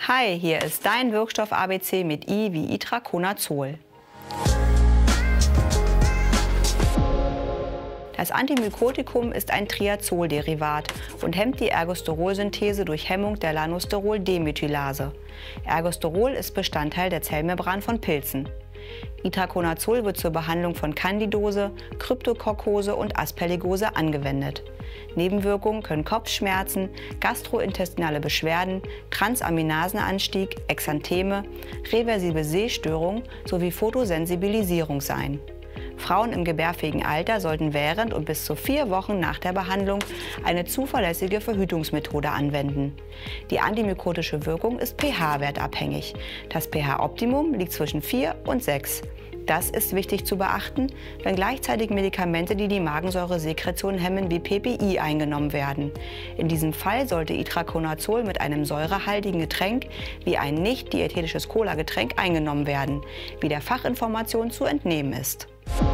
Hi, hier ist dein Wirkstoff ABC mit I wie Itraconazol. Das Antimykotikum ist ein Triazolderivat und hemmt die Ergosterolsynthese durch Hemmung der Lanosterol-Demethylase. Ergosterol ist Bestandteil der Zellmembran von Pilzen. Itraconazol wird zur Behandlung von Candidose, Kryptokokkose und Aspergillose angewendet. Nebenwirkungen können Kopfschmerzen, gastrointestinale Beschwerden, Transaminasenanstieg, Exantheme, reversible Sehstörung sowie Photosensibilisierung sein. Frauen im gebärfähigen Alter sollten während und bis zu 4 Wochen nach der Behandlung eine zuverlässige Verhütungsmethode anwenden. Die antimykotische Wirkung ist pH-wertabhängig. Das pH-Optimum liegt zwischen 4 und 6. Das ist wichtig zu beachten, wenn gleichzeitig Medikamente, die die Magensäuresekretion hemmen, wie PPI eingenommen werden. In diesem Fall sollte Itraconazol mit einem säurehaltigen Getränk wie ein nicht diätetisches Cola-Getränk eingenommen werden, wie der Fachinformation zu entnehmen ist.